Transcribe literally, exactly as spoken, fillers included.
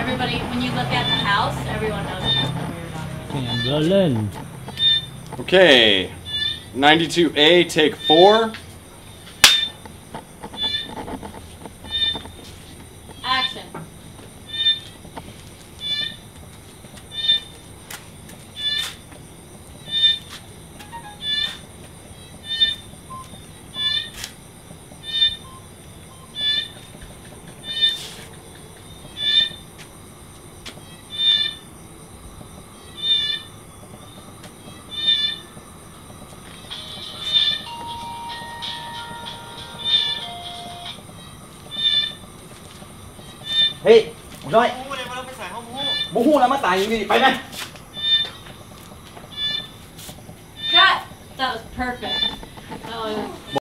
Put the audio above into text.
everybody, when you look at the house, everyone knows where you're Chamberlain. Okay. ninety-two A, take four. Action. เฮ้ยน้อยมูเลยมาแล้วไปใส่ห้องมูบูฮู้แล้วมาตายอย่างนี้ไปไหม Cut. That was perfect. That was